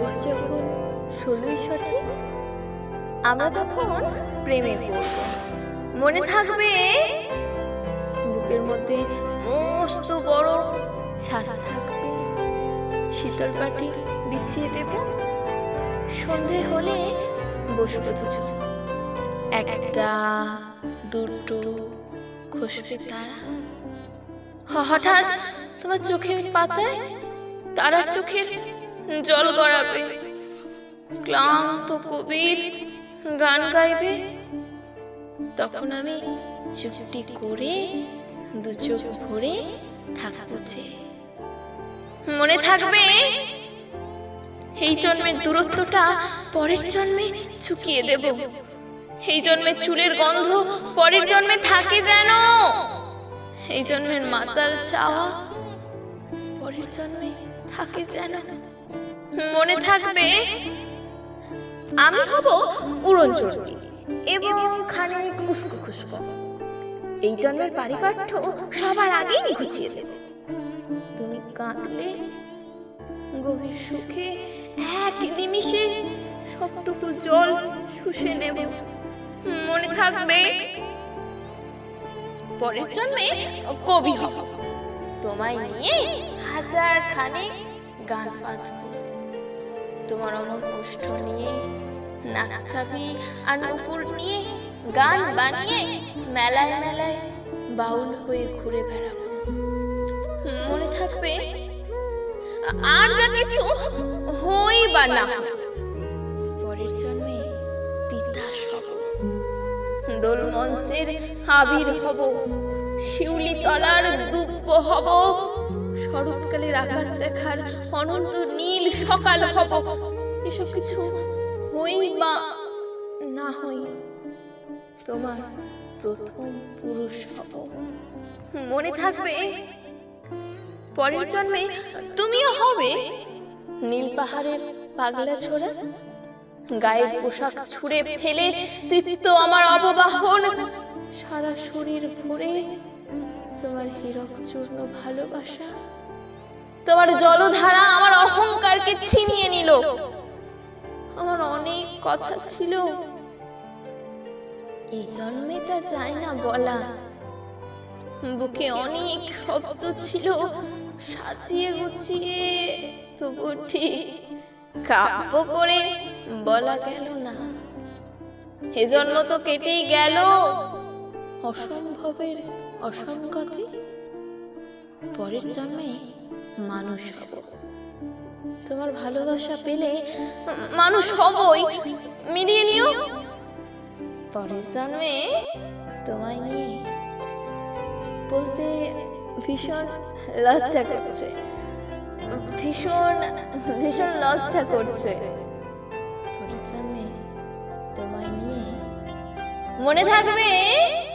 বয়স যখন 16ই সঠিক, আমরা তখন প্রেমে পড়ব। মনে থাকবে বুকের মধ্যে মস্ত বড় ছাতা থাকবে, শীতল পাটি বিছিয়ে দেব, সন্ধে হলে বসবো দুজন, একটা দুটো খসবে তারা। হঠাৎ তোমার চোখের পাতায় তারার চোখের জল গড়াবে, ক্লান্ত কবির গান গাইবে, তখন আমি চুপটি করে দু চোখ ভরে থাকবো। মনে থাকবে এই জন্মের দূরত্বটা পরের জন্মে চুকিয়ে দেব, এই জন্মের চুলের গন্ধ পরের জন্মে থাকে যেন, এই জন্মের মাতাল চাওয়া পরের জন্মে থাকে যেন। মনে থাকবে আমি হব উড়নচণ্ডী এবং খানিক উস্কো খুস্কো, এই জন্মের পারিপাট্য সবার আগেই ঘুচিয়ে দেব। তুমি কাঁদলে গভীর সুখে এক নিমিষে সবটুকু জল শুষে নেব। মনে থাকবে পরের জন্মে কবি হব, তোমায় নিয়ে হাজার খানেক গান বাঁধব, তোমার অমর কষ্ট নিয়ে নাকছাবি আর নুপুর নিয়ে গান বানিয়ে মেলায় মেলায় বাউল হয়ে ঘুরে বেড়াবো। মনে থাকবে আর যা কিছু হই বা না, পরের জন্মে তিতাস হব, দোল মঞ্চের আবির হব, শিউলি তলার দুব্ব হব, শরৎকালের আকাশ দেখার অনন্ত নীল সকাল হব। এসব কিছু হই বা না হই, তোমার প্রথম পুরুষ হব। মনে থাকবে পরের জন্মে তুমিও হবে নীল পাহাড়ের পাগলা ছোড়া, গায়ের পোশাক ছুঁড়ে ফেলে তৃপ্ত আমার অববাহন, সারা শরীর ভরে তোমার হীরক চূর্ণ ভালোবাসা, তোমার জলধারা আমার অহংকারকে ছিনিয়ে নিল। আমার অনেক কথা ছিল, এই জন্মে তা যায় না বলা, বুকে অনেক শব্দ ছিল, সাজিয়ে গুছিয়ে তবু ঠিক কাব্য করে বলা গেল না। এ জন্ম তো কেটেই গেল অসম্ভবের অসঙ্গতে, পরের জন্মে মানুষ হব, তোমার ভালোবাসা পেলে মানুষ হবই, মিলিয়ে নিও। পরের জন্মে তোমায় নিয়ে বলতে ভীষণ লজ্জা করছে, ভীষণ ভীষণ লজ্জা করছে। পরের জন্মে তোমায় নিয়ে মনে থাকবে